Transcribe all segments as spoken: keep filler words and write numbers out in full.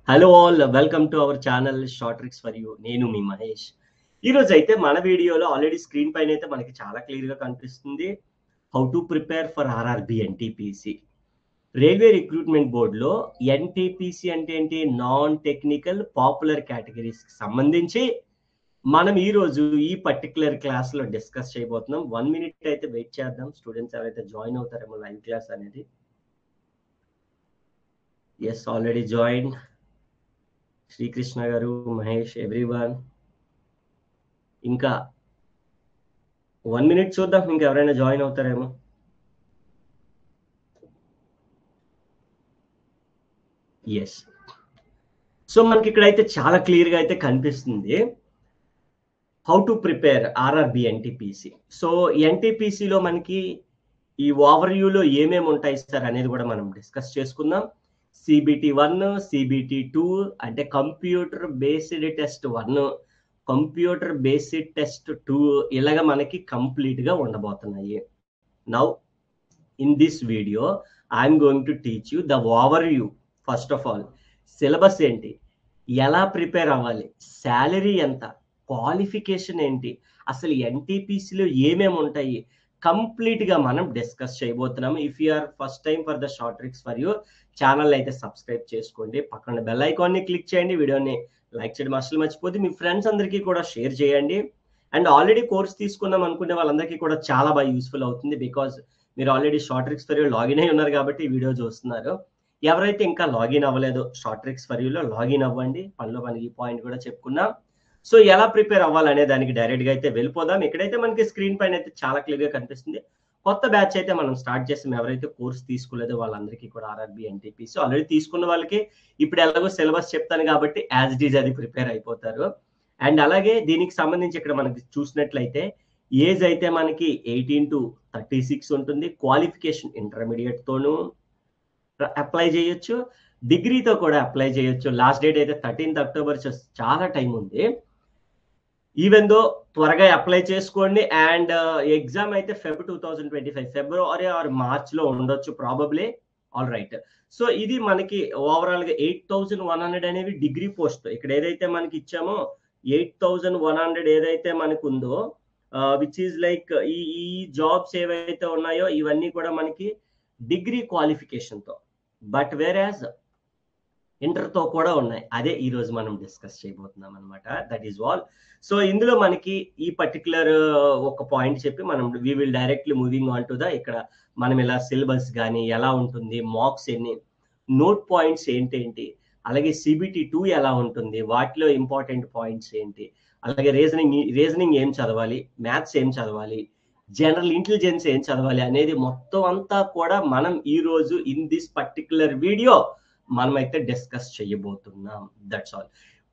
Hello all welcome to our channel short tricks for you. నేను మీ మహేష్. ఈ రోజు అయితే మన వీడియోలో ఆల్రెడీ స్క్రీన్ పైన అయితే మనకి చాలా క్లియర్ గా కనిపిస్తుంది how to prepare for RRB NTPC. Railway recruitment బోర్డులో ఎన్టీపీసీ అంటే ఏంటి, నాన్ టెక్నికల్ పాపులర్ కేటగిరీస్ కి సంబంధించి మనం ఈ రోజు ఈ పర్టికులర్ క్లాస్ లో డిస్కస్ చేయబోతున్నాం. వన్ మినిట్ అయితే వెయిట్ చేద్దాం, స్టూడెంట్స్ ఎవరైతే జాయిన్ అవుతారేమో లైవ్ క్లాస్ అనేది. Yes, already join Srikrishna garu, Mahesh, everyone. ఇంకా వన్ మినిట్ చూద్దాం, ఇంకా ఎవరైనా జాయిన్ అవుతారేమో. ఎస్, సో మనకి ఇక్కడైతే చాలా క్లియర్ గా అయితే కనిపిస్తుంది how to prepare RRB NTPC. So ఎన్టీపీసీలో మనకి ఈ ఓవర్ వ్యూలో ఏమేమి ఉంటాయి సార్ అనేది కూడా మనం డిస్కస్ చేసుకుందాం. సిబిటి వన్, సిబిటి టూ అంటే computer based test one, computer based test two, ఇలాగ మనకి కంప్లీట్ గా ఉండబోతున్నాయి. Now in this video I'm going to teach you the overview. First of all syllabus ఏంటి, ఎలా ప్రిపేర్ అవ్వాలి, salary ఎంత, qualification ఏంటి, అసలు ఎన్టీపీసీలో ఏమేమి ఉంటాయి, కంప్లీట్ గా మనం డిస్కస్ చేయబోతున్నాము. If you are first time for the short tricks for you channel అయితే సబ్స్క్రైబ్ చేసుకోండి, పక్కన బెల్ ఐకాన్ ని క్లిక్ చేయండి, వీడియోని లైక్ చేయడం అసలు మర్చిపోతే మీ ఫ్రెండ్స్ అందరికీ కూడా షేర్ చేయండి. అండ్ ఆల్రెడీ కోర్స్ తీసుకుందాం అనుకునే వాళ్ళందరికీ కూడా చాలా బాగా యూస్ఫుల్ అవుతుంది, బికాజ్ మీరు already short tricks for you login అయి ఉన్నారు కాబట్టి ఈ వీడియో చూస్తున్నారు. ఎవరైతే ఇంకా లాగిన్ అవ్వలేదో షార్ట్ ట్రిక్స్ ఫర్ యూలో లాగిన్ అవ్వండి. పనిలో మనకి ఈ పాయింట్ కూడా చెప్పుకున్నాం. సో ఎలా ప్రిపేర్ అవ్వాలనే దానికి డైరెక్ట్ గా అయితే వెళ్ళిపోదాం. ఇక్కడైతే మనకి స్క్రీన్ పైన అయితే చాలా క్లియర్ గా కనిపిస్తుంది. కొత్త బ్యాచ్ అయితే మనం స్టార్ట్ చేసాం. ఎవరైతే కోర్స్ తీసుకోలేదో వాళ్ళందరికీ కూడా ఆర్ఆర్బి ఎన్టీపీసీ ఆల్రెడీ తీసుకున్న వాళ్ళకి ఇప్పుడు ఎలాగో సిలబస్ చెప్తాను కాబట్టి యాజ్ ఇట్ ఈజ్ అది ప్రిపేర్ అయిపోతారు. అండ్ అలాగే దీనికి సంబంధించి ఇక్కడ మనకి చూసినట్లయితే ఏజ్ అయితే మనకి ఎయిటీన్ టు థర్టీ సిక్స్ ఉంటుంది. క్వాలిఫికేషన్ ఇంటర్మీడియట్ తోనూ అప్లై చేయొచ్చు, డిగ్రీతో కూడా అప్లై చేయొచ్చు. లాస్ట్ డేట్ అయితే థర్టీన్త్ అక్టోబర్, చాలా టైం ఉంది. ఈవెన్ దో త్వరగా అప్లై చేసుకోండి. అండ్ ఎగ్జామ్ అయితే Feb two thousand twenty five February or March లో ఉండొచ్చు ప్రాబబ్లీ. ఆల్ రైట్, సో ఇది మనకి ఓవరాల్ గా ఎయిట్ థౌజండ్ వన్ హండ్రెడ్ అనేవి డిగ్రీ పోస్ట్. ఇక్కడ ఏదైతే మనకి ఇచ్చామో ఎయిట్ థౌజండ్ వన్ హండ్రెడ్ ఏదైతే మనకు ఉందో విచ్ ఈజ్ లైక్ ఈ ఈ జాబ్స్ ఏవైతే ఉన్నాయో ఇవన్నీ కూడా మనకి డిగ్రీ క్వాలిఫికేషన్ తో, బట్ వేరాజ్ ఇంటర్ తో కూడా ఉన్నాయి. అదే ఈ రోజు మనం డిస్కస్ చేయబోతున్నాం అనమాట. That is all. సో ఇందులో మనకి ఈ పర్టికులర్ ఒక పాయింట్ చెప్పి మనం we will directly moving on to the, ఇక్కడ మనం ఇలా సిలబస్ కానీ ఎలా ఉంటుంది, మార్క్స్ ఎన్ని, నోట్ పాయింట్స్ ఏంటేంటి, అలాగే సిబిటి టూ ఎలా ఉంటుంది, వాటిలో ఇంపార్టెంట్ పాయింట్స్ ఏంటి, అలాగే రీజనింగ్ రీజనింగ్ ఏం చదవాలి, మ్యాథ్స్ ఏం చదవాలి, జనరల్ ఇంటెలిజెన్స్ ఏం చదవాలి అనేది మొత్తం అంతా కూడా మనం ఈ రోజు ఇన్ దిస్ పర్టికులర్ వీడియో మనమైతే డిస్కస్ చేయబోతున్నాం. That's all.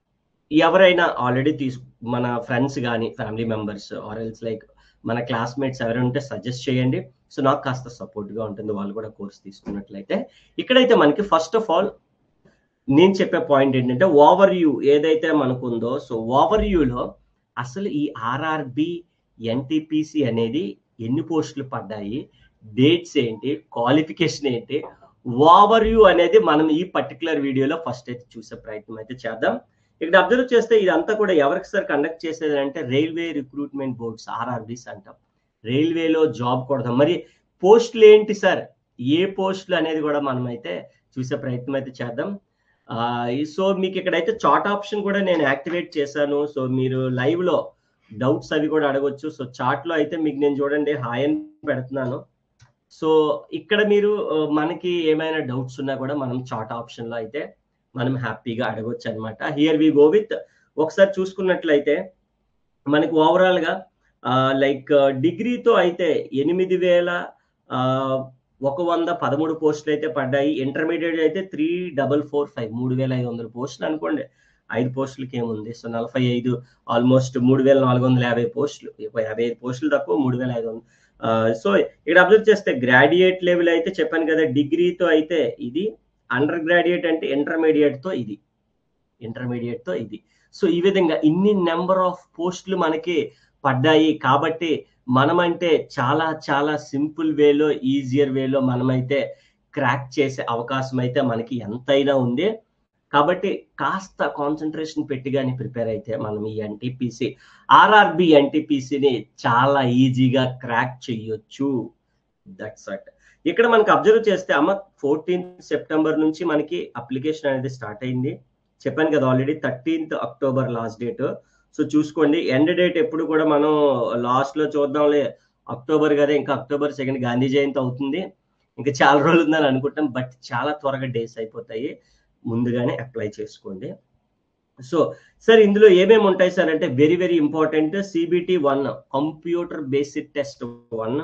ఎవరైనా ఆల్రెడీ తీసు మన ఫ్రెండ్స్ కానీ family members or else like మన క్లాస్మేట్స్ ఎవరైనా ఉంటే సజెస్ట్ చేయండి. సో నాకు కాస్త సపోర్ట్ గా ఉంటుంది వాళ్ళు కూడా కోర్స్ తీసుకున్నట్లయితే. ఇక్కడైతే మనకి ఫస్ట్ ఆఫ్ ఆల్ నేను చెప్పే పాయింట్ ఏంటంటే ఓవర్ వ్యూ ఏదైతే మనకు ఉందో, సో ఓవర్ వ్యూలో అసలు ఈ ఆర్ఆర్బి ఎన్టీపీసీ అనేది ఎన్ని పోస్టులు పడ్డాయి, డేట్స్ ఏంటి, క్వాలిఫికేషన్ ఏంటి, ఓవర్ వ్యూ అనేది మనం ఈ పర్టికులర్ వీడియోలో ఫస్ట్ అయితే చూసే ప్రయత్నం అయితే చేద్దాం. ఇక్కడ అబ్జర్వ్ చేస్తే ఇదంతా కూడా ఎవరికి సార్ కండక్ట్ చేసేది అంటే రైల్వే రిక్రూట్మెంట్ బోర్డ్స్, ఆర్ఆర్బీస్ అంటాం. రైల్వేలో జాబ్ కొడదాం. మరి పోస్టులు ఏంటి సార్, ఏ పోస్టులు అనేది కూడా మనం అయితే చూసే ప్రయత్నం అయితే చేద్దాం. సో మీకు ఇక్కడైతే చాట్ ఆప్షన్ కూడా నేను యాక్టివేట్ చేశాను. సో మీరు లైవ్ లో డౌట్స్ అవి కూడా అడగొచ్చు. సో చాట్ లో అయితే మీకు నేను చూడండి హాయ్ అని పెడుతున్నాను. సో ఇక్కడ మీరు మనకి ఏమైనా డౌట్స్ ఉన్నా కూడా మనం చాట్ ఆప్షన్ లో అయితే మనం హ్యాపీగా అడగొచ్చు అనమాట. హియర్ వి గో విత్, ఒకసారి చూసుకున్నట్లయితే మనకి ఓవరాల్ గా లైక్ డిగ్రీతో అయితే ఎనిమిది వేల ఒక వంద పదమూడు పోస్టులు అయితే పడ్డాయి. ఇంటర్మీడియట్ అయితే త్రీ డబల్ ఫోర్ ఫైవ్ మూడు వేల ఐదు వందల పోస్టులు అనుకోండి. ఐదు పోస్టులకి ఏముంది, సో నలభై ఐదు ఆల్మోస్ట్ మూడు వేల నాలుగు వందల యాభై పోస్టులు, యాభై ఐదు పోస్టులు తక్కువ మూడు వేల ఐదు వందలు. సో ఇక్కడ అబ్జర్వ్ చేస్తే గ్రాడ్యుయేట్ లెవెల్ అయితే చెప్పాను కదా, డిగ్రీతో అయితే ఇది, అండర్ గ్రాడ్యుయేట్ అంటే ఇంటర్మీడియట్ తో ఇది, ఇంటర్మీడియట్ తో ఇది. సో ఈ విధంగా ఇన్ని నెంబర్ ఆఫ్ పోస్టులు మనకి పడ్డాయి కాబట్టి మనమంటే చాలా చాలా సింపుల్ వేలో, ఈజియర్ వేలో మనమైతే క్రాక్ చేసే అవకాశం అయితే మనకి ఎంతైనా ఉంది. కాబట్టి కాస్త కాన్సంట్రేషన్ పెట్టి కానీ ప్రిపేర్ అయితే మనం ఈ ఎన్టీపీసీ ఆర్ఆర్బి ఎన్టీపీసీని చాలా ఈజీగా క్రాక్ చేయొచ్చు. That's it. ఇక్కడ మనకి అబ్జర్వ్ చేస్తే అమ్మ ఫోర్టీన్త్ సెప్టెంబర్ నుంచి మనకి అప్లికేషన్ అనేది స్టార్ట్ అయింది. చెప్పాను కదా already thirteenth October last date. So చూసుకోండి, ఎండ్ డేట్ ఎప్పుడు కూడా మనం లాస్ట్ లో చూద్దాంలే, అక్టోబర్ కదా, ఇంకా అక్టోబర్ సెకండ్ గాంధీ జయంతి అవుతుంది, ఇంకా చాలా రోజులు ఉందని అనుకుంటాం. బట్ చాలా త్వరగా డేస్ అయిపోతాయి, ముందుగానే అప్లై చేసుకోండి. సో సార్ ఇందులో ఏమేమి ఉంటాయి సార్ అంటే very very important. CBT one computer basic test one,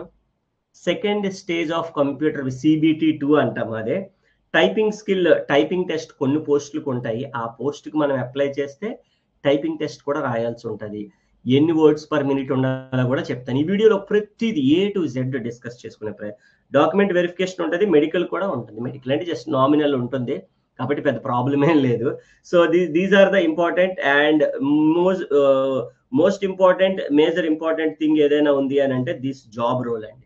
second stage of computer CBT two అంటాం. అదే టైపింగ్ స్కిల్ టైపింగ్ టెస్ట్ కొన్ని పోస్టులకు ఉంటాయి. ఆ పోస్ట్కి మనం అప్లై చేస్తే టైపింగ్ టెస్ట్ కూడా రాయాల్సి ఉంటుంది. ఎన్ని వర్డ్స్ పర్ మినిట్ ఉండాలో కూడా చెప్తాను ఈ వీడియోలో. ప్రతిది ఏ టు జెడ్ డిస్కస్ చేసుకునే ప్రయత్నం. డాక్యుమెంట్ వెరిఫికేషన్ ఉంటుంది, మెడికల్ కూడా ఉంటుంది. మెడికల్ అంటే జస్ట్ నామినల్ ఉంటుంది కాబట్టి పెద్ద ప్రాబ్లం ఏం లేదు. So these are the important and most most important major important thing ఏదైనా ఉంది అని అంటే దిస్ జాబ్ రోల్ అండి.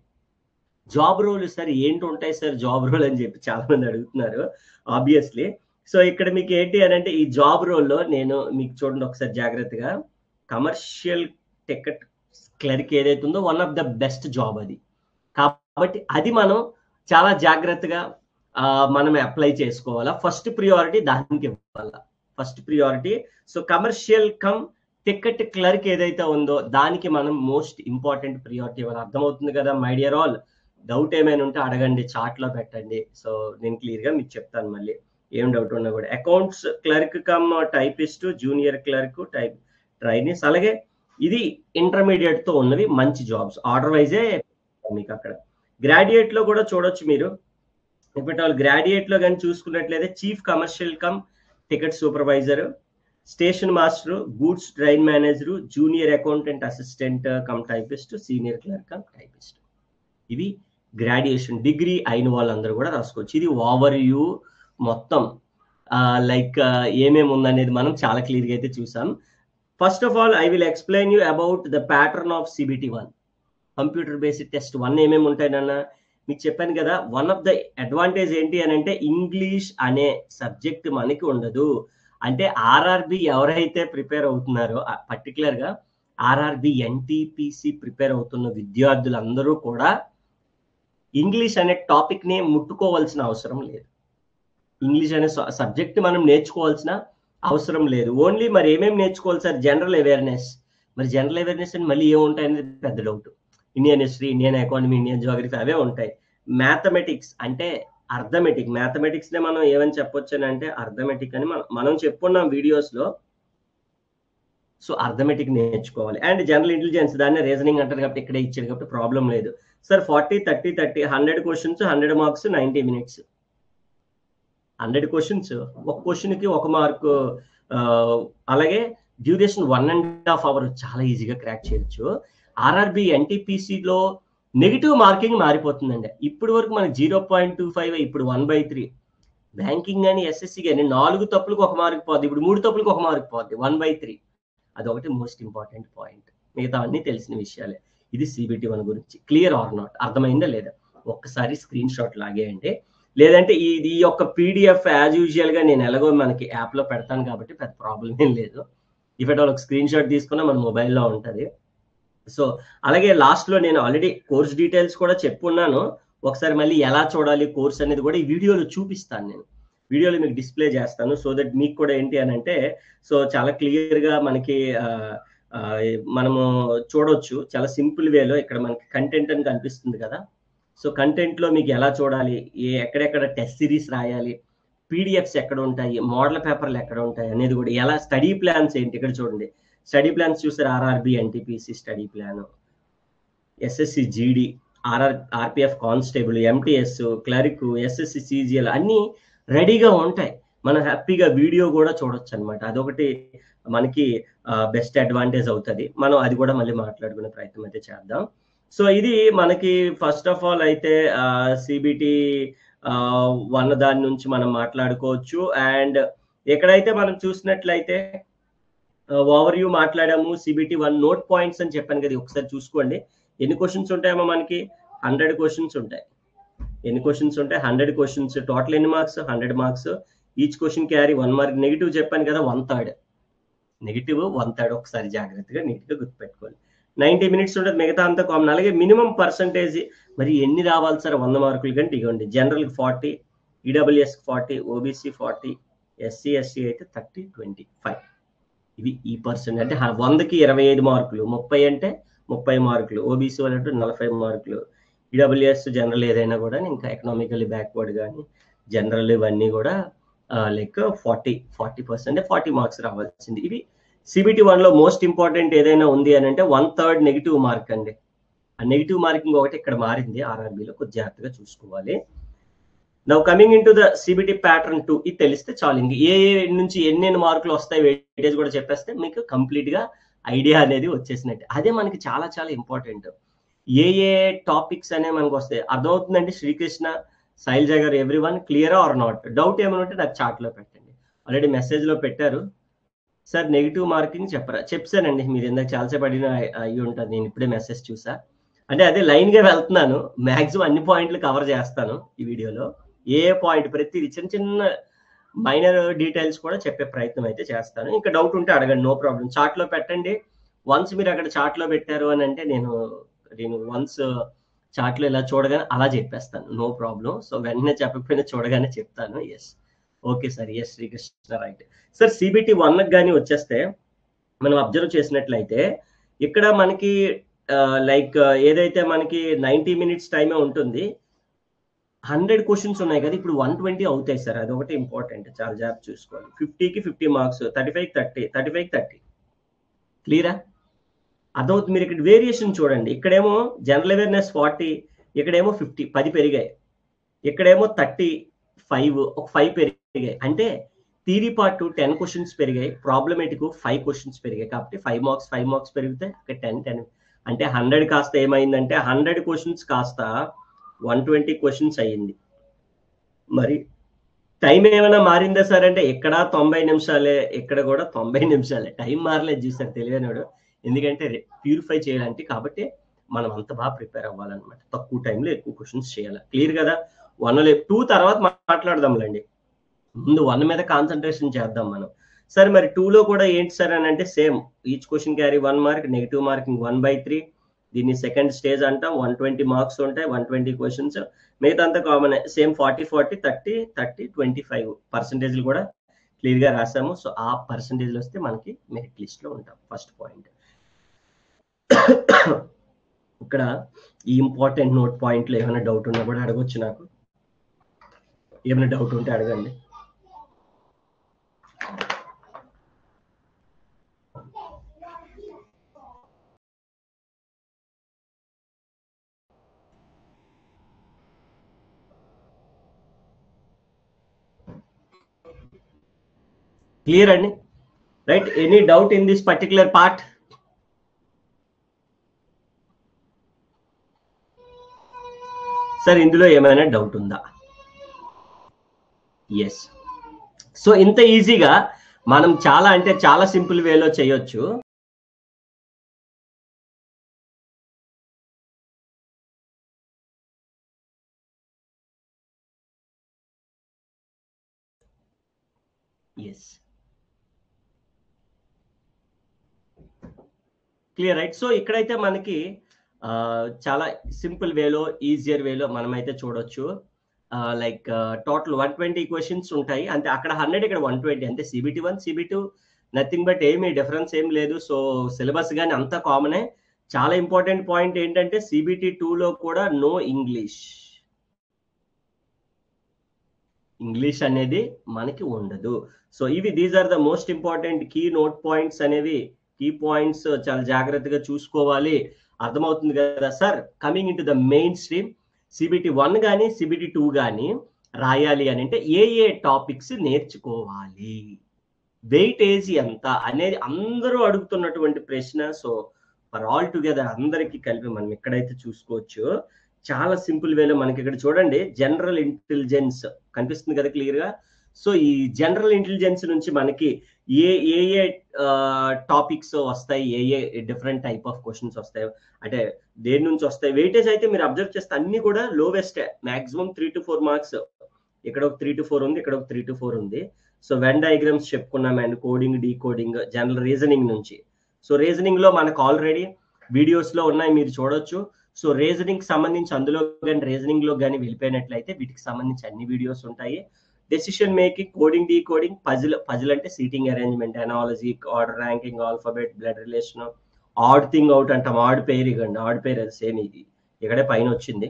జాబ్ రోల్ సార్ ఏంటి ఉంటాయి సార్ జాబ్ రోల్ అని చెప్పి చాలా మంది అడుగుతున్నారు ఆబ్వియస్లీ. సో ఇక్కడ మీకు ఏంటి అని అంటే ఈ జాబ్ రోల్లో నేను మీకు చూడండి ఒకసారి జాగ్రత్తగా, కమర్షియల్ టికెట్ క్లర్క్ ఏదైతే ఉందో one of the best job అది. కాబట్టి అది మనం చాలా జాగ్రత్తగా మనం అప్లై చేసుకోవాలా. ఫస్ట్ ప్రియారిటీ దానికి ఇవ్వాలా, first priority. So commercial cum ticket clerk ఏదైతే ఉందో దానికి మనం మోస్ట్ ఇంపార్టెంట్ ప్రియారిటీ ఇవ్వాలి. అర్థమవుతుంది కదా మై డియర్ ఆల్? డౌట్ ఏమైనా ఉంటే అడగండి, చాట్లో పెట్టండి. సో నేను క్లియర్గా మీకు చెప్తాను మళ్ళీ ఏం డౌట్ ఉన్నా కూడా. Accounts clerk cum typist, junior clerk, type trainees, అలాగే ఇది ఇంటర్మీడియట్ తో ఉన్నవి మంచి జాబ్స్. ఆర్డర్ వైజే మీకు అక్కడ. గ్రాడ్యుయేట్ లో కూడా చూడొచ్చు మీరు. ఇప్పుడు వాళ్ళు గ్రాడ్యుయేట్ లో కానీ చూసుకున్నట్లయితే chief commercial cum ticket supervisor, station master, goods train manager, junior accountant assistant cum typist, senior clerk cum typist. ఇవి గ్రాడ్యుయేషన్ డిగ్రీ అయిన వాళ్ళందరూ కూడా రాసుకోవచ్చు. ఇది ఓవర్ వ్యూ మొత్తం లైక్ ఏమేమి ఉందనేది మనం చాలా క్లియర్గా అయితే చూసాం. First of all I will explain you about the pattern of CBT one. Computer based test one ఏమేమి ఉంటాయన్న మీకు చెప్పాను కదా. వన్ ఆఫ్ ద అడ్వాంటేజ్ ఏంటి అని అంటే ఇంగ్లీష్ అనే సబ్జెక్ట్ మనకి ఉండదు. అంటే ఆర్ఆర్బి ఎవరైతే ప్రిపేర్ అవుతున్నారో పర్టికులర్గా ఆర్ఆర్బి ఎన్టీపీసీ ప్రిపేర్ అవుతున్న విద్యార్థులందరూ కూడా ఇంగ్లీష్ అనే టాపిక్ ని ముట్టుకోవాల్సిన అవసరం లేదు. ఇంగ్లీష్ అనే సబ్జెక్ట్ మనం నేర్చుకోవాల్సిన అవసరం లేదు. ఓన్లీ మరి ఏమేమి నేర్చుకోవాలి సార్? General awareness. మరి జనరల్ అవేర్నెస్ అని మళ్ళీ ఏముంటాయి అనేది పెద్ద doubt. Indian history, Indian economy, Indian geography అవే ఉంటాయి. మ్యాథమెటిక్స్ అంటే అర్థమెటిక్. మ్యాథమెటిక్స్ నే మనం ఏమని చెప్పొచ్చు అని అంటే అర్థమెటిక్ అని మనం మనం చెప్పుకున్నాం వీడియోస్ లో. సో అర్థమెటిక్ నేర్చుకోవాలి. అండ్ జనరల్ ఇంటెలిజెన్స్, దాన్ని రీజనింగ్ అంటారు కాబట్టి ఇక్కడే ఇచ్చాడు కాబట్టి ప్రాబ్లం లేదు sir. Forty thirty thirty hundred questions, hundred marks, ninety minutes. Hundred questions, ఒక క్వశ్చన్ కి ఒక మార్కు. అలాగే duration one and half hour, చాలా ఈజీగా క్రాక్ చేయొచ్చు. ఆర్ఆర్బి ఎన్టీపీసీలో నెగిటివ్ మార్కింగ్ మారిపోతుందండి. ఇప్పుడు వరకు మనకి జీరో పాయింట్ టూ ఫైవ్, ఇప్పుడు వన్ బై త్రీ. బ్యాంకింగ్ కానీ ఎస్ఎస్సి కానీ నాలుగు తప్పులకు ఒక మార్క్ పోద్ది, ఇప్పుడు మూడు తప్పులకు ఒక మార్క్ పోద్ది, వన్ బై త్రీ. అదొకటి మోస్ట్ ఇంపార్టెంట్ పాయింట్. మిగతా అన్ని తెలిసిన విషయాలే. ఇది సిబిటి వన్ గురించి. Clear or not? అర్థమైందా లేదా? ఒక్కసారి స్క్రీన్ షాట్ లాగేయండి. లేదంటే ఈ ఈ యొక్క పీడిఎఫ్ యాజ్ యూజువల్ గా నేను ఎలాగో మనకి యాప్ లో పెడతాను కాబట్టి పెద్ద ప్రాబ్లం ఏం లేదు. ఇఫ్ ఎట్ ఆల్ ఒక స్క్రీన్ షాట్ తీసుకున్నా మన మొబైల్లో ఉంటుంది. సో అలాగే లాస్ట్ లో నేను ఆల్రెడీ కోర్స్ డీటెయిల్స్ కూడా చెప్పున్నాను. ఒకసారి మళ్ళీ ఎలా చూడాలి కోర్స్ అనేది కూడా ఈ వీడియోలో చూపిస్తాను. నేను వీడియోలో మీకు డిస్ప్లే చేస్తాను. సో దట్ మీకు కూడా ఏంటి అని అంటే సో చాలా క్లియర్ గా మనకి మనము చూడొచ్చు. చాలా సింపుల్ వేలో ఇక్కడ మనకి కంటెంట్ అని కనిపిస్తుంది కదా. సో కంటెంట్ లో మీకు ఎలా చూడాలి, ఏ ఎక్కడెక్కడ టెస్ట్ సిరీస్ రాయాలి, పీడిఎఫ్స్ ఎక్కడ ఉంటాయి, మోడల్ పేపర్లు ఎక్కడ ఉంటాయి అనేది కూడా, ఎలా స్టడీ ప్లాన్స్ ఏంటి ఇక్కడ చూడండి. స్టడీ ప్లాన్స్ చూసారు, RRB NTPC study plan, SSC GD, RR RPF constable, MTS clerk, SSC CGL అన్ని రెడీగా ఉంటాయి. మనం హ్యాపీగా వీడియో కూడా చూడొచ్చు అనమాట. అదొకటి మనకి బెస్ట్ అడ్వాంటేజ్ అవుతుంది. మనం అది కూడా మళ్ళీ మాట్లాడుకునే ప్రయత్నం అయితే చేద్దాం. సో ఇది మనకి ఫస్ట్ ఆఫ్ ఆల్ అయితే సిబిటి వన్ దాని నుంచి మనం మాట్లాడుకోవచ్చు. అండ్ ఎక్కడైతే మనం చూసినట్లయితే ఓవర్ వ్యూ మాట్లాడాము. సిబిటి వన్ నోట్ పాయింట్స్ అని చెప్పాను కదా, ఒకసారి చూసుకోండి. ఎన్ని క్వశ్చన్స్ ఉంటాయేమో మనకి? హండ్రెడ్ క్వశ్చన్స్ ఉంటాయి. ఎన్ని క్వశ్చన్స్ ఉంటాయి? Hundred questions. టోటల్ ఎన్ని marks? Hundred marks. Each question carry one mark. Negative చెప్పాను కదా, one third negative, one third ఒకసారి జాగ్రత్తగా నీట్గా గుర్తుపెట్టుకోవాలి. నైంటీ మినిట్స్ ఉంటుంది, మిగతా అంతా కామన్. అలాగే మినిమం పర్సంటేజ్ మరి ఎన్ని రావాలి సార్ వంద మార్కులు కంటే? ఇవ్వండి, జనరల్కి ఫార్టీ, ఈడబ్ల్యూఎస్కి forty, OBC forty, SC SC అయితే థర్టీ, ట్వంటీ ఫైవ్. ఇవి ఈ పర్సెంట్ అంటే వందకి ఇరవై ఐదు మార్కులు, ముప్పై అంటే ముప్పై మార్కులు, ఓబీసీ వాళ్ళంటే నలభై మార్కులు, ఈడబ్ల్యూఎస్ జనరల్ ఏదైనా కూడా ఇంకా ఎకనామికల్లీ బ్యాక్వర్డ్ కానీ జనరల్ ఇవన్నీ కూడా like forty forty percent forty marks రావాల్సింది. ఇవి సిబిటి వన్లో మోస్ట్ ఇంపార్టెంట్ ఏదైనా ఉంది అని అంటే వన్ థర్డ్ నెగిటివ్ మార్క్ అండి. ఆ నెగిటివ్ మార్కింగ్ ఒకటి ఇక్కడ మారింది ఆర్ఆర్బీలో, కొద్ది జాగ్రత్తగా చూసుకోవాలి. Now coming in to the CBT pattern two, ఇది తెలిస్తే చాలు. ఇంక ఏ నుంచి ఎన్నెన్ని మార్కులు వస్తాయి వెయిటేజ్ కూడా చెప్పేస్తే మీకు కంప్లీట్ గా ఐడియా అనేది వచ్చేసినట్టు. అదే మనకి చాలా చాలా ఇంపార్టెంట్. ఏ ఏ టాపిక్స్ అనేవి మనకు వస్తాయి అర్థమవుతుందండి. శ్రీకృష్ణ, శైలజ గారు, ఎవ్రీ వన్ క్లియరా ఆర్ నాట్? డౌట్ ఏమైనా ఉంటే నాకు చాట్ లో పెట్టండి. ఆల్రెడీ మెసేజ్ లో పెట్టారు సార్ నెగిటివ్ మార్కింగ్ చెప్పరా? చెప్పానండి, మీరు ఇందాక చాలాసేపు అడిగిన అయ్యి ఉంటుంది. నేను ఇప్పుడే మెసేజ్ చూసా. అంటే అదే లైన్ గా వెళ్తున్నాను, మాక్సిమం అన్ని పాయింట్లు కవర్ చేస్తాను ఈ వీడియోలో. ఏ పాయింట్ ప్రతిదీ చిన్న చిన్న మైనర్ డీటెయిల్స్ కూడా చెప్పే ప్రయత్నం అయితే చేస్తాను. ఇంకా డౌట్ ఉంటే అడగండి, నో ప్రాబ్లం. చాట్ లో పెట్టండి. వన్స్ మీరు అక్కడ చాట్ లో పెట్టారు అని అంటే నేను నేను వన్స్ చాట్ లో ఇలా చూడగానే అలా చెప్పేస్తాను, నో ప్రాబ్లం. సో వెంటనే చెప్పకపోయినా చూడగానే చెప్తాను. Yes, okay sir, yes Srikrishna right. Sir CBT one కానీ వచ్చేస్తే మనం అబ్జర్వ్ చేసినట్లయితే ఇక్కడ మనకి లైక్ ఏదైతే మనకి నైంటీ మినిట్స్ టైమే ఉంటుంది, హండ్రెడ్ క్వశ్చన్స్ ఉన్నాయి కదా, ఇప్పుడు వన్ ట్వంటీ అవుతాయి సార్. అది ఒకటి ఇంపార్టెంట్, చాలా జాగ్రత్త చూసుకోవాలి. ఫిఫ్టీకి fifty marks, thirty five thirty, thirty five thirty. క్లియరా? అదవుతుంది. మీరు ఇక్కడ వేరియేషన్ చూడండి. ఇక్కడేమో జనరల్ అవేర్నెస్ ఫార్టీ, ఇక్కడేమో ఫిఫ్టీ, పది పెరిగాయి. ఇక్కడేమో థర్టీ ఫైవ్, ఒక ఫైవ్ పెరిగాయి. అంటే థియరీ పార్ట్ టెన్ క్వశ్చన్స్ పెరిగాయి, ప్రాబ్లమేటిక్ ఫైవ్ క్వశ్చన్స్ పెరిగాయి. కాబట్టి ఫైవ్ మార్క్స్ ఫైవ్ మార్క్స్ పెరిగితే అక్కడ టెన్ టెన్ అంటే హండ్రెడ్ కాస్త ఏమైందంటే హండ్రెడ్ క్వశ్చన్స్ కాస్త వన్ ట్వంటీ క్వశ్చన్స్ అయ్యింది. మరి టైం ఏమైనా మారిందా సార్ అంటే ఇక్కడ తొంభై నిమిషాలే, ఇక్కడ కూడా తొంభై నిమిషాలే. టైం మారలేదు చూసారు తెలియనివాడు. ఎందుకంటే ప్యూరిఫై చేయాలంటే, కాబట్టి మనం అంత బాగా ప్రిపేర్ అవ్వాలన్నమాట. తక్కువ టైంలో ఎక్కువ క్వశ్చన్స్ చేయాలి. క్లియర్ కదా? వన్ లే టూ తర్వాత మాట్లాడదాంలేండి, ముందు వన్ మీద కాన్సన్ట్రేషన్ చేద్దాం మనం. సరే మరి టూలో కూడా ఏంటి సార్ అని అంటే same, each question carry one mark, negative marking one by three. దీన్ని సెకండ్ స్టేజ్ అంటాం. వన్ ట్వంటీ మార్క్స్ ఉంటాయి, వన్ ట్వంటీ క్వశ్చన్స్. మిగతా అంతా common, same forty forty thirty thirty twenty five పర్సెంటేజ్లు కూడా క్లియర్ గా రాసాము. సో ఆ పర్సెంటేజ్లు వస్తే మనకి మెరిట్ లిస్ట్ లో ఉంటాం. First point. ఇక్కడ ఈ ఇంపార్టెంట్ నోట్ పాయింట్లు ఏమైనా డౌట్ ఉన్నా కూడా అడగొచ్చు నాకు. ఏమైనా డౌట్ ఉంటే అడగండి. క్లియర్ అండి? Right, any doubt in this particular part? Sir ఇందులో ఏమైనా డౌట్ ఉందా? ఎస్. సో ఇంత ఈజీగా మనం చాలా అంటే చాలా సింపుల్ వేలో చేయొచ్చు. Yes, clear right. సో ఇక్కడైతే మనకి చాలా సింపుల్ వేలో, ఈజియర్ వేలో మనమైతే చూడొచ్చు. Like total one twenty questions ఉంటాయి అంతే. అక్కడ హండ్రెడ్, ఇక్కడ వన్ ట్వంటీ అంతే. CBT one CB two nothing but ఏమి డిఫరెన్స్ ఏం లేదు. సో సిలబస్ కానీ అంతా కామనే. చాలా ఇంపార్టెంట్ పాయింట్ ఏంటంటే సిబిటి టూలో కూడా నో ఇంగ్లీష్, ఇంగ్లీష్ అనేది మనకి ఉండదు. సో ఇవి these are the most important key note points అనేవి, కీ పాయింట్స్ చాలా జాగ్రత్తగా చూసుకోవాలి. అర్థమవుతుంది కదా sir? Coming in to the mainstream, CBT one కానీ సిబిటి టూ కానీ రాయాలి అని అంటే ఏ ఏ టాపిక్స్ నేర్చుకోవాలి, వెయిటేజ్ ఎంత అనేది అందరూ అడుగుతున్నటువంటి ప్రశ్న. సో ఫర్ ఆల్ టుగెదర్ అందరికీ కలిపి మనం ఎక్కడైతే చూసుకోవచ్చు, చాలా సింపుల్ వేలో మనకి ఇక్కడ చూడండి, జనరల్ ఇంటెలిజెన్స్ కనిపిస్తుంది కదా క్లియర్ గా. సో ఈ జనరల్ ఇంటెలిజెన్స్ నుంచి మనకి ఏ ఏ ఏ టాపిక్స్ వస్తాయి, ఏ ఏ డిఫరెంట్ టైప్ ఆఫ్ క్వశ్చన్స్ వస్తాయి అంటే దేని నుంచి వస్తాయి. వెయిటేజ్ అయితే మీరు అబ్జర్వ్ చేస్తే అన్ని కూడా lowest, maximum three to four marks ఇక్కడ ఒక త్రీ టు ఫోర్ ఉంది, ఇక్కడ ఒక త్రీ టు ఫోర్ ఉంది. సో వెన్ డయాగ్రామ్స్ చెప్పుకున్నాం and coding, decoding, general reasoning నుంచి. సో రీజనింగ్ లో మనకు ఆల్రెడీ వీడియోస్ లో ఉన్నాయి, మీరు చూడొచ్చు. సో రీజనింగ్ సంబంధించి అందులో కానీ రీజనింగ్ లో కానీ వెళ్ళిపోయినట్లయితే వీటికి సంబంధించి అన్ని వీడియోస్ ఉంటాయి. Decision making, coding, decoding, puzzle, puzzle అంటే seating arrangement, analogy, order ranking, alphabet, blood relation, odd thing out అంటాం, ఆడ్ పేర్, ఇవ్వండి ఆడ్ పేర్ అది సేమ్, ఇది ఇక్కడే పైన వచ్చింది.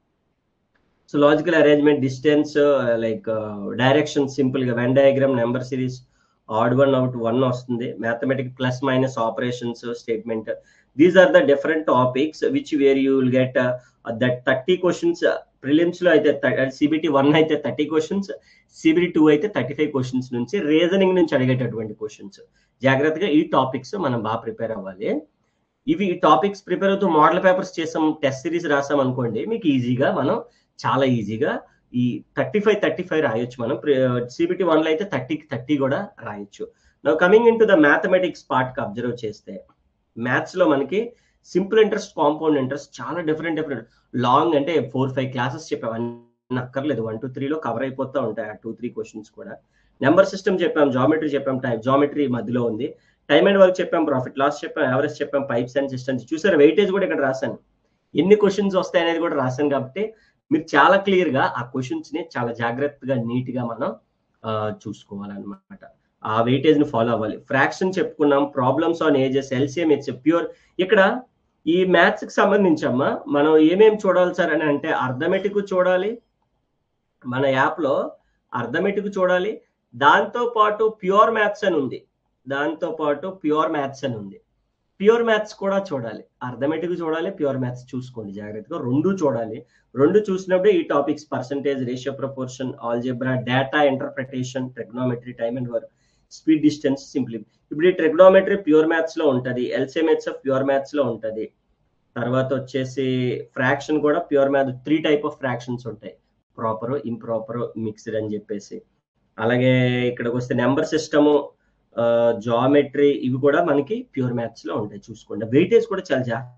So logical arrangement, distance, like direction, simple గా Venn diagram, number series, odd one out one వస్తుంది. Mathematic plus minus operations, statement. These are the different topics which where you will get that thirty questions. Prelims లో అయితే CBT one అయితే thirty questions, CBT two అయితే thirty five questions నుంచి reasoning నుంచి అడిగేటటువంటి questions. జాగ్రత్తగా ఈ టాపిక్స్ మనం బాగా ప్రిపేర్ అవ్వాలి. ఇవి ఈ టాపిక్స్ ప్రిపేర్ అవుతూ మోడల్ పేపర్స్ చేసాం, టెస్ట్ సిరీస్ రాసాం అనుకోండి, మీకు ఈజీగా మనం చాలా ఈజీగా ఈ థర్టీ ఫైవ్ థర్టీ ఫైవ్ రాయొచ్చు. మనం సిబిటి వన్ లో అయితే థర్టీకి థర్టీ కూడా రాయొచ్చు. Now coming in to the mathematics part కి అబ్జర్వ్ చేస్తే, మ్యాథ్స్ లో మనకి సింపుల్ ఇంట్రెస్ట్, కాంపౌండ్ ఇంట్రెస్ట్ చాలా డిఫరెంట్ డిఫరెంట్ లాంగ్ అంటే ఫోర్ ఫైవ్ క్లాసెస్ చెప్పాం, అన్ని అక్కర్లేదు, వన్ టూ త్రీలో కవర్ అయిపోతూ ఉంటాయి ఆ టూ త్రీ క్వశ్చన్స్ కూడా. నెంబర్ సిస్టమ్ చెప్పాం, జామెట్రీ చెప్పాం, టైప్ జామెట్రీ మధ్యలో ఉంది, టైమ్ అండ్ వర్క్ చెప్పాం, ప్రాఫిట్ లాస్ చెప్పాం, యావరేజ్ చెప్పాం, పైప్స్ అండ్ సిస్టమ్స్ చూసారు. వెయిటేజ్ కూడా ఇక్కడ రాశాను, ఎన్ని క్వశ్చన్స్ వస్తాయి అనేది కూడా రాశాను. కాబట్టి మీరు చాలా క్లియర్ గా ఆ క్వశ్చన్స్ ని చాలా జాగ్రత్తగా నీట్ గా మనం చూసుకోవాలన్నమాట. ఆ వెయిటేజ్ ని ఫాలో అవ్వాలి. ఫ్రాక్షన్ చెప్పుకున్నాం, problems on ages, LCM, it's pure. ఇక్కడ ఈ మ్యాథ్స్ కి సంబంధించి అమ్మా మనం ఏమేమి చూడాలి సార్ అని అంటే, అర్థమెటిక్ చూడాలి, మన యాప్ లో అర్థమెటిక్ చూడాలి, దాంతో పాటు ప్యూర్ మ్యాథ్స్ అని ఉంది, దాంతో పాటు ప్యూర్ మ్యాథ్స్ అని ఉంది, ప్యూర్ మ్యాథ్స్ కూడా చూడాలి. అర్థమెటిక్ చూడాలి, ప్యూర్ మ్యాథ్స్ చూసుకోండి జాగ్రత్తగా, రెండు చూడాలి. రెండు చూసినప్పుడే ఈ topics percentage, ratio, proportion, algebra, data interpretation, trigonometry, time and work, speed, distance, simplify. ఇప్పుడు ఈ ట్రిగ్నోమెట్రీ ప్యూర్ మ్యాథ్స్ లో ఉంటది, ఎల్సిఎంహెచ్ ప్యూర్ మ్యాథ్స్ లో ఉంటది. తర్వాత వచ్చేసి ఫ్రాక్షన్ కూడా pure math, three type of fractions ఉంటాయి, ప్రాపర్, ఇంప్రాపర్, మిక్స్డ్ అని చెప్పేసి. అలాగే ఇక్కడికి వస్తే నెంబర్ సిస్టము, జామెట్రీ, ఇవి కూడా మనకి ప్యూర్ మ్యాథ్స్ లో ఉంటాయి, చూసుకోండి. వెయిటేజ్ కూడా చాలా జాగ్రత్త.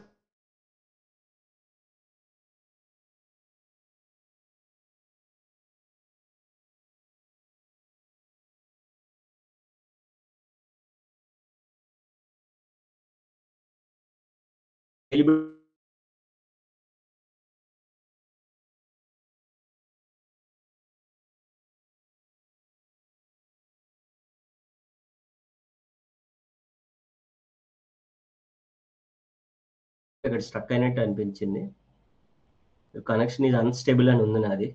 ఇక్కడ స్ట్రక్ అయినట్టు అనిపించింది, కనెక్షన్ ఇది అన్స్టేబుల్ అని ఉంది నాది.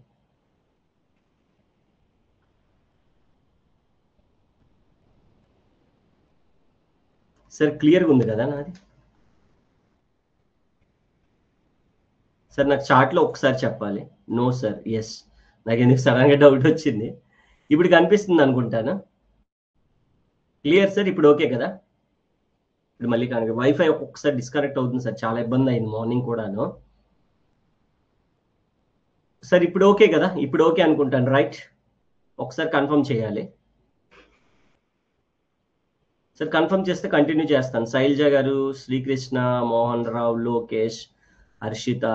సార్ క్లియర్గా ఉంది కదా నాది? సార్ నాకు చాట్లో ఒకసారి చెప్పాలి. No sir, yes. నాకు ఎందుకు సడన్గా డౌట్ వచ్చింది. ఇప్పుడు కనిపిస్తుంది అనుకుంటాను. క్లియర్ సార్, ఇప్పుడు ఓకే కదా? ఇప్పుడు మళ్ళీ కనుక వైఫై ఒక్కొక్కసారి డిస్కనెక్ట్ అవుతుంది సార్, చాలా ఇబ్బంది అయింది మార్నింగ్ కూడాను. సార్ ఇప్పుడు ఓకే కదా? ఇప్పుడు ఓకే అనుకుంటాను, రైట్? ఒకసారి కన్ఫర్మ్ చేయాలి సార్. కన్ఫర్మ్ చేస్తే కంటిన్యూ చేస్తాను. Shailaja garu, Srikrishna, Mohan Rao, Lokesh, Harshitha,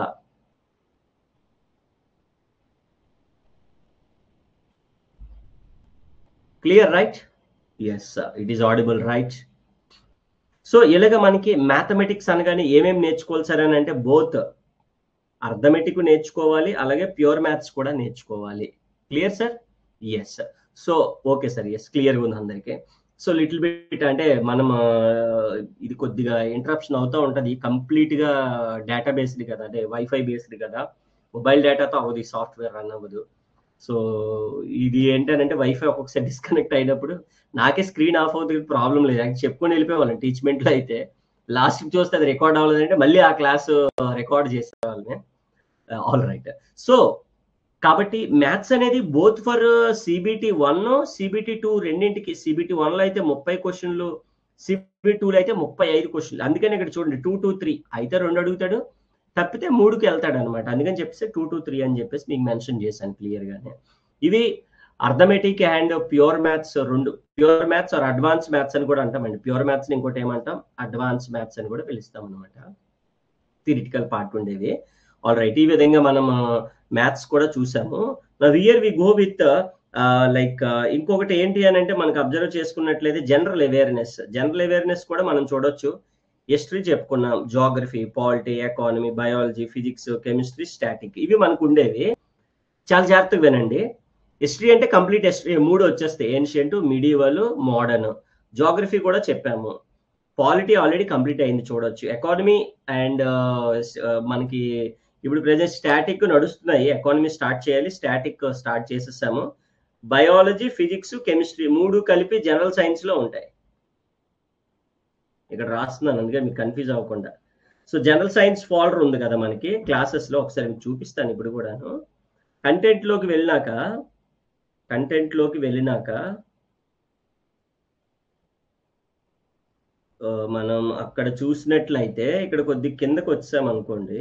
clear right? Yes sir, it is audible right? So ఇలాగ మనకి మ్యాథమెటిక్స్ అనగానే ఏమేమి నేర్చుకోవాలి సార్ అని అంటే, బోత్ అర్థమెటిక్ నేర్చుకోవాలి, అలాగే ప్యూర్ మ్యాథ్స్ కూడా నేర్చుకోవాలి. Clear sir? Yes sir. So okay sir, yes క్లియర్గా ఉంది అందరికీ. సో లిటిల్ బిట్ అంటే మనం ఇది కొద్దిగా ఇంటరప్షన్ అవుతూ ఉంటుంది, కంప్లీట్గా డేటా బేస్డ్ కదా, అంటే వైఫై బేస్డ్ కదా, మొబైల్ డేటాతో అవ్వదు, ఈ సాఫ్ట్వేర్ రన్ అవ్వదు. సో ఇది ఏంటంటే వైఫై ఒక్కొక్కసారి డిస్కనెక్ట్ అయినప్పుడు నాకే స్క్రీన్ ఆఫ్ అవుతుంది, ప్రాబ్లం లేదు. అది చెప్పుకొని వెళ్ళిపోయేవాళ్ళం టీచ్మెంట్లో అయితే. లాస్ట్కి చూస్తే అది రికార్డ్ అవ్వలేదంటే మళ్ళీ ఆ క్లాస్ రికార్డ్ చేసేవాళ్ళని. All right. సో కాబట్టి మ్యాథ్స్ అనేది both for CBT one, CBT two రెండింటికి. సిబిటి వన్ లో అయితే ముప్పై క్వశ్చన్లు, సిబిటి టూ లో అయితే ముప్పై ఐదు క్వశ్చన్లు. అందుకని ఇక్కడ చూడండి, టూ టూ త్రీ అయితే రెండు అడుగుతాడు, తప్పితే మూడుకి వెళ్తాడు అనమాట. అందుకని చెప్పేసి టూ టూ త్రీ అని చెప్పేసి మీకు మెన్షన్ చేశాను క్లియర్ గానే. ఇవి అర్థమెటిక్ అండ్ ప్యూర్ మ్యాథ్స్ రెండు. Pure maths or advance maths అని కూడా అంటామండి. ప్యూర్ మ్యాథ్స్ ఇంకోటి ఏమంటాం, అడ్వాన్స్ మ్యాథ్స్ అని కూడా పిలుస్తాం అనమాట, థియరిటికల్ పార్ట్ ఉండేది. All right. ఈ విధంగా మనం మ్యాథ్స్ కూడా చూసాము. Here we go with like ఇంకొకటి ఏంటి అని అంటే మనకు అబ్జర్వ్ చేసుకున్నట్లయితే జనరల్ అవేర్నెస్. జనరల్ అవేర్నెస్ కూడా మనం చూడొచ్చు. హిస్టరీ చెప్పుకున్నాం, geography, polity, economy, biology, physics, chemistry, static ఇవి మనకు ఉండేవి. చాలా జాగ్రత్తగా వినండి. హిస్టరీ అంటే కంప్లీట్ హిస్టరీ మూడు వచ్చేస్తాయి, ఏన్షియంట్, మిడివల్, మోడర్న్. జాగ్రఫీ కూడా చెప్పాము. పాలిటీ ఆల్రెడీ కంప్లీట్ అయింది చూడొచ్చు. ఎకానమీ అండ్ మనకి ఇప్పుడు ప్రెజెంట్ స్టాటిక్ నడుస్తున్నాయి. ఎకానమీ స్టార్ట్ చేయాలి, స్టాటిక్ స్టార్ట్ చేసేసాము. బయాలజీ, ఫిజిక్స్, కెమిస్ట్రీ మూడు కలిపి జనరల్ సైన్స్ లో ఉంటాయి. ఇక్కడ రాస్తున్నాను అందుకే మీకు కన్ఫ్యూజ్ అవ్వకుండా. సో జనరల్ సైన్స్ ఫాలోవర్ ఉంది కదా మనకి క్లాసెస్ లో, ఒకసారి మీకు చూపిస్తాను ఇప్పుడు కూడాను. కంటెంట్ లోకి వెళ్ళినాక కంటెంట్ లోకి వెళ్ళినాక మనం అక్కడ చూసినట్లయితే ఇక్కడ కొద్ది కిందకు వచ్చాం అనుకోండి.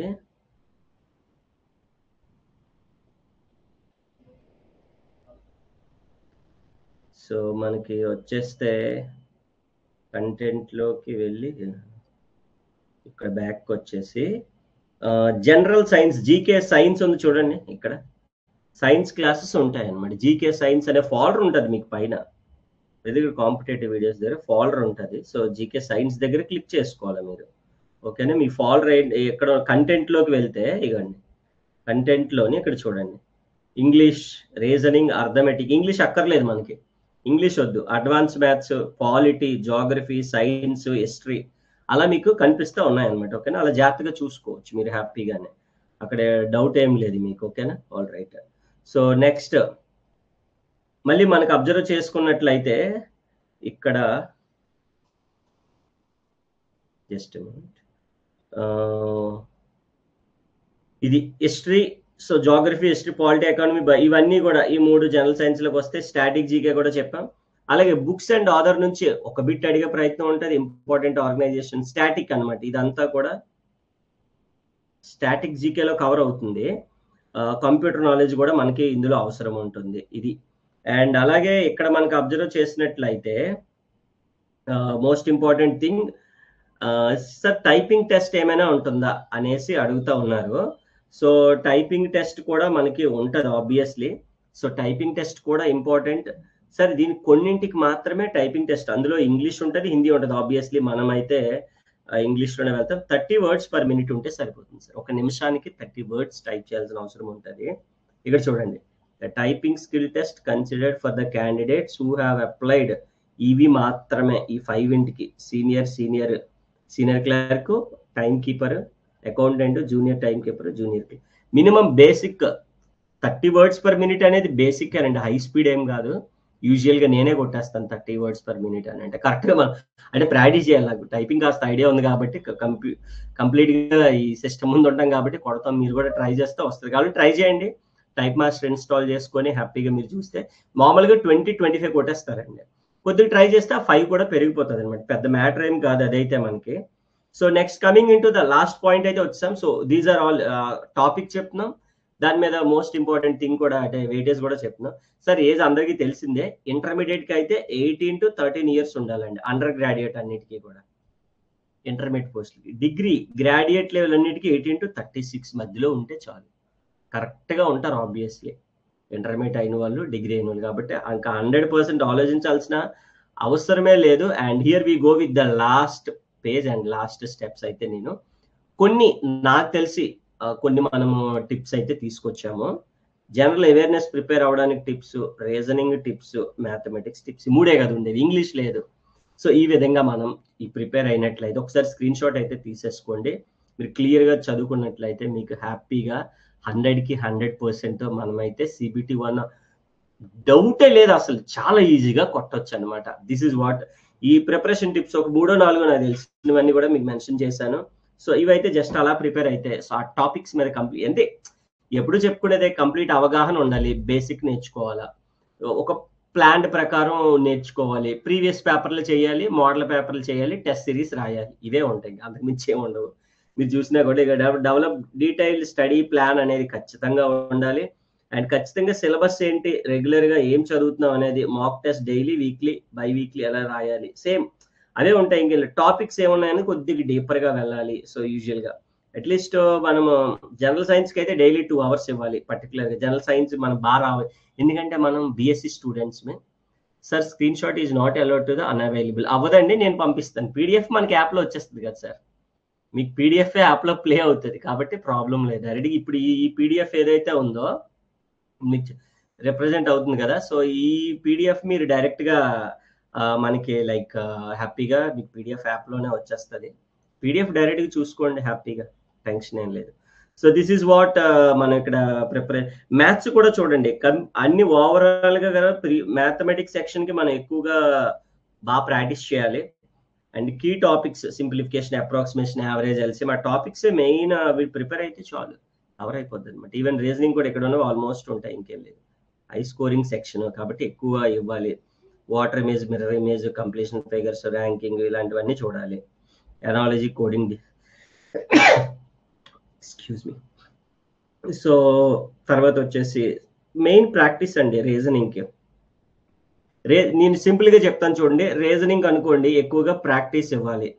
సో మనకి వచ్చేస్తే కంటెంట్ లోకి వెళ్ళి ఇక్కడ బ్యాక్ వచ్చేసి జనరల్ సైన్స్, జీకే సైన్స్ ఉంది చూడండి. ఇక్కడ సైన్స్ క్లాసెస్ ఉంటాయి అన్నమాట. జీకే సైన్స్ అనే ఫాల్డర్ ఉంటుంది మీకు పైన, దగ్గర కాంపిటేటివ్ వీడియోస్ దగ్గర ఫాల్డర్ ఉంటుంది. సో జీకే సైన్స్ దగ్గర క్లిక్ చేసుకోవాలి మీరు. ఓకేనా, మీ ఫాల్డర్ ఎక్కడ కంటెంట్ లోకి వెళ్తే ఇవ్వండి, కంటెంట్ లోని ఇక్కడ చూడండి, ఇంగ్లీష్, రీజనింగ్, అర్థమెటిక్. ఇంగ్లీష్ అక్కర్లేదు మనకి, ఇంగ్లీష్ వద్దు. Advance maths, polity, geography, science, history అలా మీకు కనిపిస్తూ ఉన్నాయన్నమాట. ఓకేనా, అలా జాగ్రత్తగా చూసుకోవచ్చు మీరు హ్యాపీగానే, అక్కడ డౌట్ ఏం లేదు మీకు. ఓకేనా, ఆల్ రైట్. సో నెక్స్ట్ మళ్ళీ మనకు అబ్జర్వ్ చేసుకున్నట్లయితే ఇక్కడ జస్ట్ ఇది history. So geography, history, polity, economy ఇవన్నీ కూడా ఈ మూడు జనరల్ సైన్స్ లోకి వస్తే స్టాటిక్ జీకే కూడా చెప్పాం. అలాగే బుక్స్ అండ్ ఆథర్ నుంచి ఒక బిట్ అడిగే ప్రయత్నం ఉంటుంది. ఇంపార్టెంట్ ఆర్గనైజేషన్, స్టాటిక్ అనమాట. ఇదంతా కూడా స్టాటిక్ జీకేలో కవర్ అవుతుంది. కంప్యూటర్ నాలెడ్జ్ కూడా మనకి ఇందులో అవసరం ఉంటుంది ఇది. అండ్ అలాగే ఇక్కడ మనకు అబ్జర్వ్ చేసినట్లయితే most important thing, sir typing test ఏమైనా ఉంటుందా అనేసి అడుగుతా ఉన్నారు. సో టైపింగ్ టెస్ట్ కూడా మనకి ఉంటుంది ఆబ్వియస్లీ. సో టైపింగ్ టెస్ట్ కూడా ఇంపార్టెంట్ సార్. దీని కొన్నింటికి మాత్రమే టైపింగ్ టెస్ట్, అందులో ఇంగ్లీష్ ఉంటుంది, హిందీ ఉంటుంది. ఆబ్వియస్లీ మనం అయితే ఇంగ్లీష్లోనే వెళ్తాం. థర్టీ వర్డ్స్ పర్ మినిట్ ఉంటే సరిపోతుంది సార్. ఒక నిమిషానికి థర్టీ వర్డ్స్ టైప్ చేయాల్సిన అవసరం ఉంటుంది. ఇక్కడ చూడండి, the typing skill test considered for the candidates who have applied. ఇవి మాత్రమే, ఈ ఫైవ్ ఇంటికి senior senior senior clerk, time keeper, accountant, junior time keeper, junior minimum basic thirty words per minute అనేది బేసిక్ అండి, హై స్పీడ్ ఏం కాదు. Usual గా నేనే కొట్టేస్తాను థర్టీ వర్డ్స్ పర్ మినిట్ అని. అంటే కరెక్ట్ గా మనం అంటే ప్రాక్టీస్ చేయాలి. నాకు టైపింగ్ కాస్త ఐడియా ఉంది కాబట్టి కంప్లీ కంప్లీట్ గా ఈ సిస్టమ్ ముందు ఉంటాం కాబట్టి కొడతాం. మీరు కూడా ట్రై చేస్తే వస్తుంది కాబట్టి ట్రై చేయండి. టైప్ మాస్టర్ ఇన్స్టాల్ చేసుకొని హ్యాపీగా మీరు చూస్తే మామూలుగా ట్వంటీ ట్వంటీ ఫైవ్ కొట్టేస్తారండి. కొద్దిగా ట్రై చేస్తే ఆ ఫైవ్ కూడా పెరిగిపోతుంది అనమాట. పెద్ద మ్యాటర్ ఏం కాదు అదైతే మనకి. So next coming in to the last point అయితే వచ్చాం. So these are all topic చెప్తున్నాం, దాని మీద మోస్ట్ ఇంపార్టెంట్ థింగ్ కూడా అంటే వెయిటేజ్ కూడా చెప్తున్నాం. సార్ ఏజ్ అందరికీ తెలిసిందే, ఇంటర్మీడియట్ కి అయితే ఎయిటీన్ టు థర్టీన్ ఇయర్స్ ఉండాలండి. అండర్ గ్రాడ్యుయేట్ అన్నిటికీ కూడా, ఇంటర్మీడియట్ పోస్ట్కి. డిగ్రీ గ్రాడ్యుయేట్ లెవెల్ అన్నిటికీ ఎయిటీన్ టు థర్టీ సిక్స్ మధ్యలో ఉంటే చాలు, కరెక్ట్గా ఉంటారు ఆబ్వియస్లీ ఇంటర్మీడియట్ అయిన వాళ్ళు, డిగ్రీ అయిన వాళ్ళు. కాబట్టి ఇంకా హండ్రెడ్ పర్సెంట్ ఆలోచించాల్సిన అవసరమే లేదు. And here we go with the last page and last steps. అయితే నేను కొన్ని నాకు తెలిసి కొన్ని మనము టిప్స్ అయితే తీసుకొచ్చాము. జనరల్ అవేర్నెస్ ప్రిపేర్ అవ్వడానికి tips, reasoning tips, mathematics tips, మూడే కదా ఉండేది, ఇంగ్లీష్ లేదు. సో ఈ విధంగా మనం ఈ ప్రిపేర్ అయినట్లయితే ఒకసారి స్క్రీన్ షాట్ అయితే తీసేసుకోండి. మీరు క్లియర్గా చదువుకున్నట్లయితే మీకు హ్యాపీగా హండ్రెడ్కి హండ్రెడ్ పర్సెంట్ మనమైతే సిబిటి వన్ డౌటే లేదు అసలు, చాలా ఈజీగా కొట్టొచ్చు అనమాట. దిస్ ఇస్ వాట్ ఈ ప్రిపరేషన్ టిప్స్ ఒక మూడో నాలుగో నాకు తెలిసినవన్నీ కూడా మీకు మెన్షన్ చేశాను. సో ఇవైతే జస్ట్ అలా ప్రిపేర్ అయితే సో ఆ టాపిక్స్ మీద కంప్లీట్ అంటే ఎప్పుడు చెప్పుకునేదే కంప్లీట్ అవగాహన ఉండాలి. బేసిక్ నేర్చుకోవాలా, ఒక ప్లాన్ ప్రకారం నేర్చుకోవాలి, ప్రీవియస్ పేపర్లు చేయాలి, మోడల్ పేపర్లు చేయాలి, టెస్ట్ సిరీస్ రాయాలి, ఇవే ఉంటాయి, అంతకు మించి ఏమి ఉండవు. మీరు చూసినా కూడా ఇక డెవలప్ డీటెయిల్ స్టడీ ప్లాన్ అనేది ఖచ్చితంగా ఉండాలి. అండ్ ఖచ్చితంగా సిలబస్ ఏంటి, రెగ్యులర్ గా ఏం చదువుతున్నాం అనేది, mock test daily, weekly, bi weekly ఎలా రాయాలి, సేమ్ అవే ఉంటాయి. ఇంక టాపిక్స్ ఏమున్నాయని కొద్దిగా డీపర్ గా వెళ్ళాలి. సో యూజువల్ గా అట్లీస్ట్ మనము జనరల్ సైన్స్కి అయితే డైలీ టూ అవర్స్ ఇవ్వాలి పర్టికులర్గా. జనరల్ సైన్స్ మనం బాగా రావాలి, ఎందుకంటే మనం బీఎస్సీ స్టూడెంట్స్మే. Sir screen shot is not allowed to the unavailable. అవ్వదండి, నేను పంపిస్తాను. పీడిఎఫ్ మనకి యాప్లో వచ్చేస్తుంది కదా సార్, మీకు పీడిఎఫ్ యాప్లో ప్లే అవుతుంది కాబట్టి ప్రాబ్లం లేదు. ఆల్రెడీ ఇప్పుడు ఈ పీడిఎఫ్ ఏదైతే ఉందో మీకు రిప్రజెంట్ అవుతుంది కదా, సో ఈ పీడిఎఫ్ మీరు డైరెక్ట్గా మనకి లైక్ హ్యాపీగా మీకు పీడిఎఫ్ యాప్లోనే వచ్చేస్తుంది. పీడిఎఫ్ డైరెక్ట్గా చూసుకోండి హ్యాపీగా, టెన్షన్ ఏం లేదు. సో దిస్ ఈజ్ వాట్ మనం ఇక్కడ ప్రిపరే మ్యాథ్స్ కూడా చూడండి, అన్ని ఓవరాల్గా కదా మ్యాథమెటిక్స్ సెక్షన్కి మనం ఎక్కువగా బాగా ప్రాక్టీస్ చేయాలి. And key topics simplification, approximation, average, LCM, ఆ టాపిక్స్ మెయిన్ అవి ప్రిపేర్ అయితే చాలు, కవర్ అయిపోద్ది అనమాట. ఈవెన్ రీజనింగ్ కూడా ఎక్కడ ఆల్మోస్ట్ ఉంటాయి, ఇంకేం లేదు. హై స్కోరింగ్ సెక్షన్ కాబట్టి ఎక్కువ ఇవ్వాలి. Water image, mirror image, completion figures, ranking ఇలాంటివన్నీ చూడాలి. Analogy, coding, excuse me. So తర్వాత వచ్చేసి మెయిన్ ప్రాక్టీస్ అండి రీజనింగ్కి. రే నేను సింపుల్గా చెప్తాను చూడండి, రీజనింగ్ అనుకోండి ఎక్కువగా ప్రాక్టీస్ ఇవ్వాలి.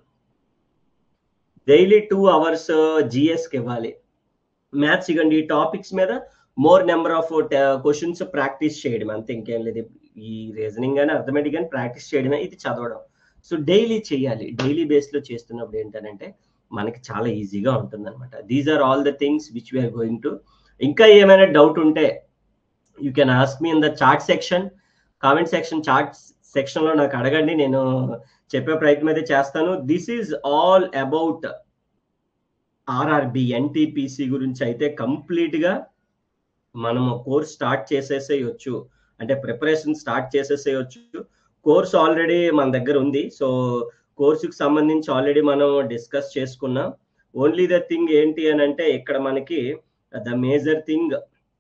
డైలీ టూ అవర్స్ జిఎస్కి ఇవ్వాలి. మ్యాథ్స్ ఇవ్వండి, టాపిక్స్ మీద more number of questions practice చేయడం, అంతే, ఇంకేం లేదు. ఈ రీజనింగ్ కానీ అర్థమెటిక్ కానీ ప్రాక్టీస్ చేయడమే, ఇది చదవడం. సో డైలీ చేయాలి. డైలీ బేస్లో చేస్తున్నప్పుడు ఏంటంటే మనకి చాలా ఈజీగా ఉంటుంది అనమాట. These are all the things which we're going to. ఇంకా ఏమైనా డౌట్ ఉంటే you can ask me in the chat section, comment section, chat సెక్షన్లో నాకు అడగండి, నేను చెప్పే ప్రయత్నం అయితే చేస్తాను. This is all about RRB NTPC గురించి అయితే కంప్లీట్గా మనము కోర్స్ స్టార్ట్ చేసేసేయచ్చు, అంటే ప్రిపరేషన్ స్టార్ట్ చేసేసేయచ్చు. కోర్స్ ఆల్రెడీ మన దగ్గర ఉంది. సో కోర్సుకి సంబంధించి ఆల్రెడీ మనం డిస్కస్ చేసుకున్నాం. ఓన్లీ ద థింగ్ ఏంటి అని అంటే ఇక్కడ మనకి ద మేజర్ థింగ్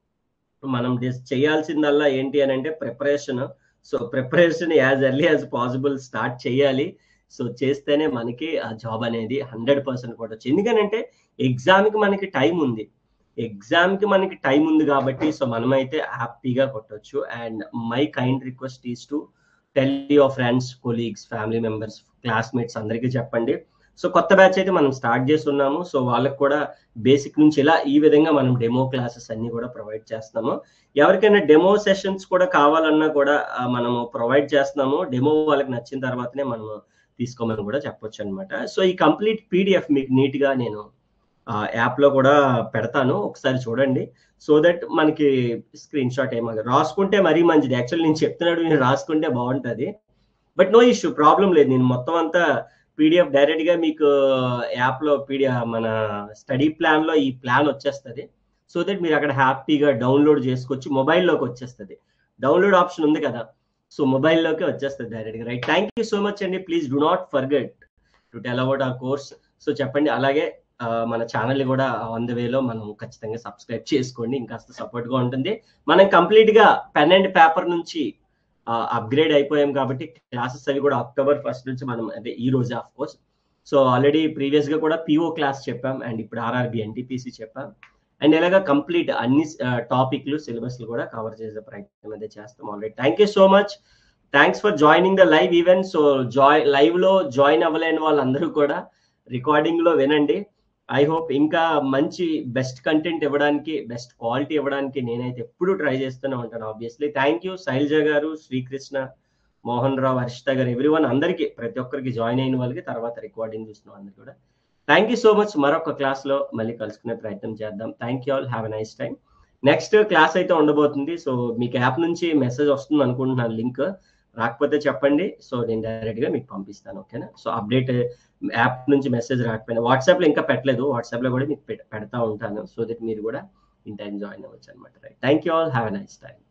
మనం డిస్ చేయాల్సిందల్లా ఏంటి అని అంటే preparation. So preparation as early as possible start చేయాలి. సో చేస్తేనే మనకి ఆ జాబ్ అనేది హండ్రెడ్ పర్సెంట్ కొట్టచ్చు. ఎందుకనంటే ఎగ్జామ్కి మనకి టైం ఉంది, ఎగ్జామ్కి మనకి టైం ఉంది కాబట్టి సో మనమైతే హ్యాపీగా కొట్టచ్చు. And my kind request is to tell your friends, colleagues, family members, classmates అందరికీ చెప్పండి. సో కొత్త బ్యాచ్ అయితే మనం స్టార్ట్ చేస్తున్నాము. సో వాళ్ళకి కూడా బేసిక్ నుంచి ఇలా ఈ విధంగా మనం డెమో క్లాసెస్ అన్ని కూడా ప్రొవైడ్ చేస్తున్నాము. ఎవరికైనా డెమో సెషన్స్ కూడా కావాలన్నా కూడా మనము ప్రొవైడ్ చేస్తున్నాము. డెమో వాళ్ళకి నచ్చిన తర్వాతనే మనము తీసుకోమని కూడా చెప్పొచ్చు అనమాట. సో ఈ కంప్లీట్ పీడిఎఫ్ మీకు నీట్గా నేను యాప్లో కూడా పెడతాను, ఒకసారి చూడండి. సో దట్ మనకి స్క్రీన్ షాట్ ఏమో రాసుకుంటే మరీ మంచిది. యాక్చువల్లీ నేను చెప్తున్నాడు, నేను రాసుకుంటే బాగుంటుంది, బట్ నో ఇష్యూ, ప్రాబ్లం లేదు. నేను మొత్తం అంతా పీడిఎఫ్ డైరెక్ట్గా మీకు యాప్లో పీడిఎఫ్ మన స్టడీ ప్లాన్లో ఈ ప్లాన్ వచ్చేస్తుంది. సో దట్ మీరు అక్కడ హ్యాపీగా డౌన్లోడ్ చేసుకోవచ్చు, మొబైల్లోకి వచ్చేస్తుంది. డౌన్లోడ్ ఆప్షన్ ఉంది కదా, సో మొబైల్లోకి వచ్చేస్తుంది డైరెక్ట్గా. Right, thank you so much అండి. Please do not forget to tell about our course. So చెప్పండి, అలాగే మన ఛానల్ని కూడా ఆన్ ద వేలో మనం ఖచ్చితంగా సబ్స్క్రైబ్ చేసుకోండి, ఇంకాస్త సపోర్ట్గా ఉంటుంది. మనం కంప్లీట్గా పెన్ అండ్ పేపర్ నుంచి అప్గ్రేడ్ అయిపోయాం కాబట్టి క్లాసెస్ అవి కూడా అక్టోబర్ ఫస్ట్ నుంచి మనం, అంటే ఈ రోజు ఆఫ్ కోర్స్. సో ఆల్రెడీ ప్రీవియస్గా కూడా పిఓ క్లాస్ చెప్పాం, అండ్ ఇప్పుడు ఆర్ఆర్బి ఎన్టీపీసీ చెప్పాం. అండ్ ఇలాగా కంప్లీట్ అన్ని టాపిక్లు సిలబస్లు కూడా కవర్ చేసే ప్రయత్నం అయితే చేస్తాం already. Thank you so much, thanks for joining the live event. So జాయ్ లైవ్లో జాయిన్ అవ్వలేని వాళ్ళందరూ కూడా రికార్డింగ్లో వినండి. ఐ హోప్ ఇంకా మంచి బెస్ట్ కంటెంట్ ఇవ్వడానికి, బెస్ట్ క్వాలిటీ ఇవ్వడానికి నేనైతే ఎప్పుడు ట్రై చేస్తూనే ఉంటాను obviously. Thank you Shailaja garu, Srikrishna, Mohan రావు, హర్షిత గారు, ఎవ్రీవన్, అందరికీ, ప్రతి ఒక్కరికి జాయిన్ అయిన వాళ్ళకి, తర్వాత రికార్డింగ్ చూసిన అందరికీ కూడా థ్యాంక్ యూ సో మచ్. మరొక క్లాస్లో మళ్ళీ కలుసుకునే ప్రయత్నం చేద్దాం. Thank you all, have a nice time. Next class అయితే ఉండబోతుంది. సో మీకు యాప్ నుంచి మెసేజ్ వస్తుంది అనుకుంటున్నాను, లింక్ రాకపోతే చెప్పండి. సో నేను డైరెక్ట్గా మీకు పంపిస్తాను, ఓకేనా. సో అప్డేట్ యాప్ నుంచి మెసేజ్ రాకపోయినా వాట్సాప్లో ఇంకా పెట్టలేదు, వాట్సాప్లో కూడా మీకు పెడతా ఉంటాను. సో దట్ మీరు కూడా ఇన్ టైం జాయిన్ అవ్వచ్చు అనమాట. Right, thank you all, have a nice time.